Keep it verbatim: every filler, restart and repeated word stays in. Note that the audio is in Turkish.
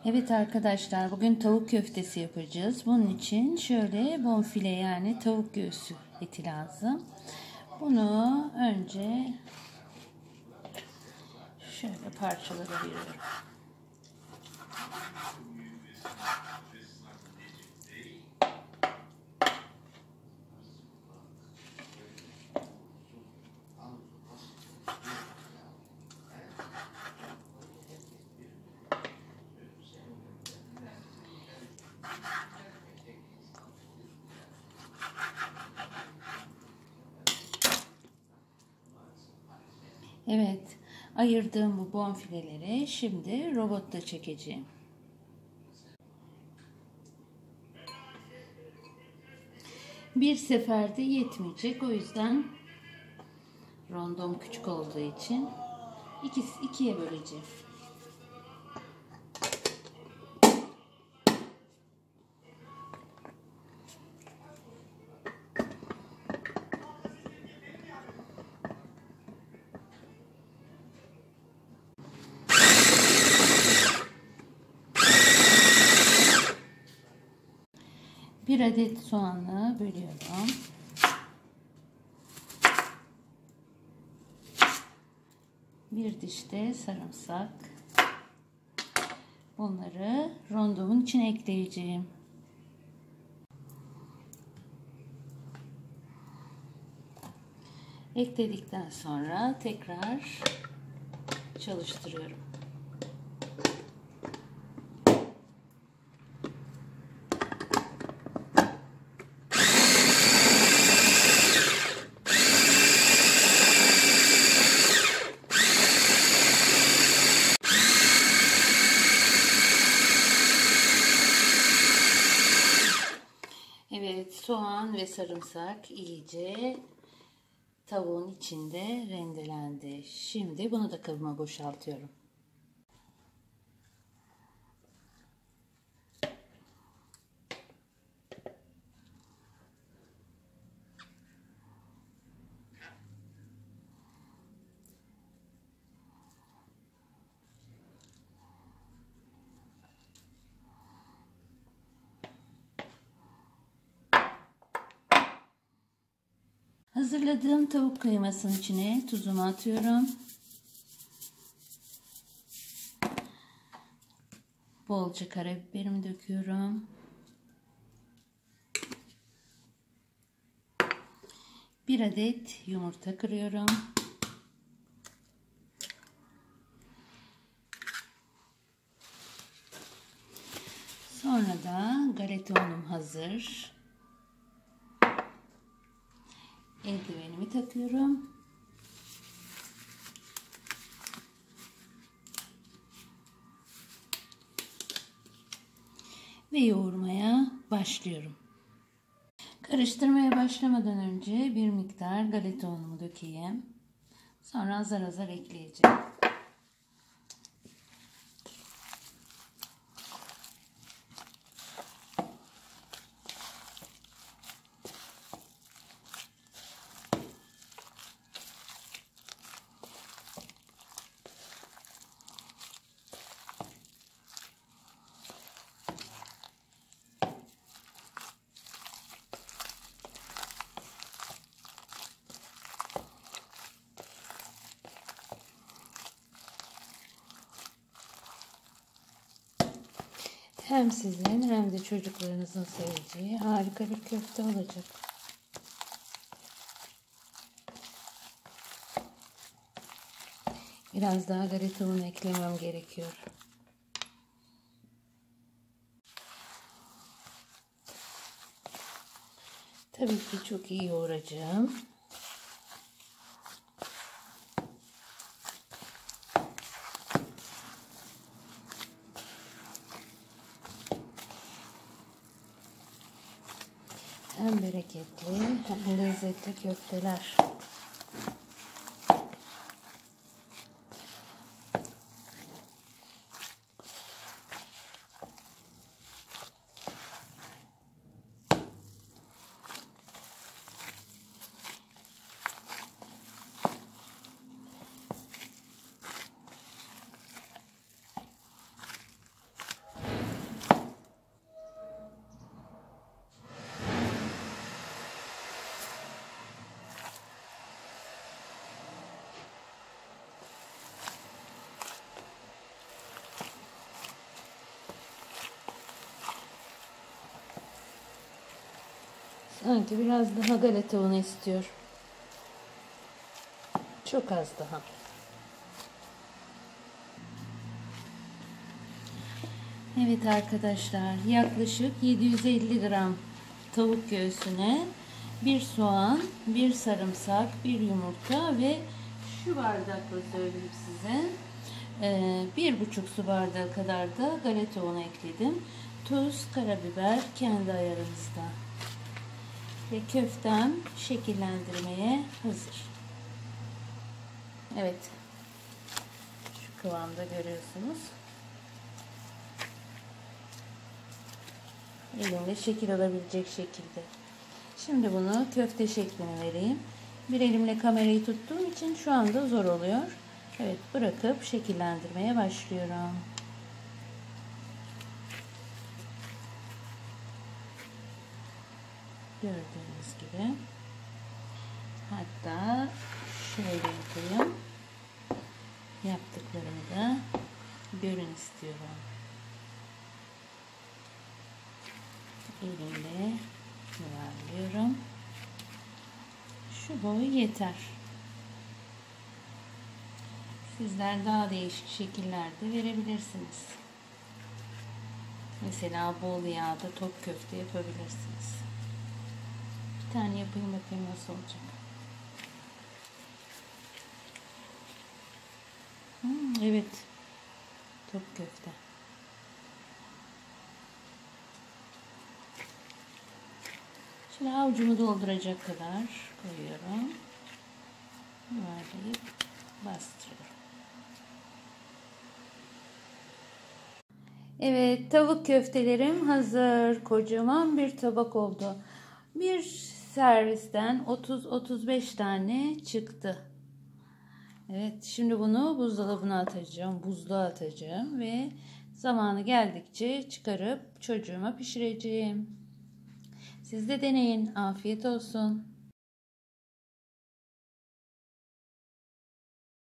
Evet arkadaşlar, bugün tavuk köftesi yapacağız. Bunun için şöyle bonfile, yani tavuk göğsü eti lazım. Bunu önce şöyle parçalara ayırıyorum. Evet, ayırdığım bu bonfileleri şimdi robotta çekeceğim. Bir seferde yetmeyecek, o yüzden rondom küçük olduğu için ikisi ikiye böleceğim. Bir adet soğanı bölüyorum. Bir diş de sarımsak. Bunları rondomun içine ekleyeceğim. Ekledikten sonra tekrar çalıştırıyorum. Evet, soğan ve sarımsak iyice tavuğun içinde rendelendi. Şimdi bunu da kabıma boşaltıyorum. Hazırladığım tavuk kıymasının içine tuzumu atıyorum. Bolca karabiberimi döküyorum. Bir adet yumurta kırıyorum. Sonra da galeta unum hazır. Eldivenimi takıyorum. Ve yoğurmaya başlıyorum. Karıştırmaya başlamadan önce bir miktar galeta unumu dökeyim. Sonra azar azar ekleyeceğim. Hem sizin hem de çocuklarınızın seveceği harika bir köfte olacak. Biraz daha galeta unu eklemem gerekiyor. Tabii ki çok iyi yoğuracağım. Hem bereketli hem lezzetli köfteler. Sanki biraz daha galeta unu istiyor. Çok az daha. Evet arkadaşlar, yaklaşık yedi yüz elli gram tavuk göğsüne bir soğan, bir sarımsak, bir yumurta ve şu bardakla söyleyeyim size, bir buçuk su bardağı kadar da galeta unu ekledim. Tuz, karabiber kendi ayarınızda. Ve köftem şekillendirmeye hazır. Evet, şu kıvamda görüyorsunuz. Elimle şekil alabilecek şekilde. Şimdi bunu köfte şeklini vereyim. Bir elimle kamerayı tuttuğum için şu anda zor oluyor. Evet, bırakıp şekillendirmeye başlıyorum. Gördüğünüz gibi. Hatta şöyle yapayım. Yaptıklarımı da görün istiyorum. Elimle yuvarlıyorum. Şu boy yeter. Sizler daha değişik şekillerde verebilirsiniz. Mesela bol yağda top köfte yapabilirsiniz. Bir tane yapayım bakayım nasıl olacak. Hmm, evet. Top köfte. Şimdi avucumu dolduracak kadar koyuyorum. Yuvarlayıp bastırıyorum. Evet, tavuk köftelerim hazır. Kocaman bir tabak oldu. Bir servisten otuz otuz beş tane çıktı. Evet, şimdi bunu buzdolabına atacağım. Buzluğa atacağım ve zamanı geldikçe çıkarıp çocuğuma pişireceğim. Siz de deneyin. Afiyet olsun.